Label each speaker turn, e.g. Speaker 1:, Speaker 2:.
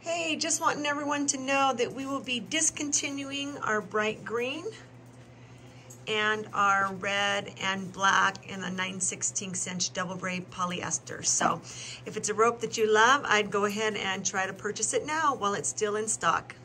Speaker 1: Hey, just wanting everyone to know that we will be discontinuing our bright green and our red and black in the 9/16 inch double braid polyester. So if it's a rope that you love, I'd go ahead and try to purchase it now while it's still in stock.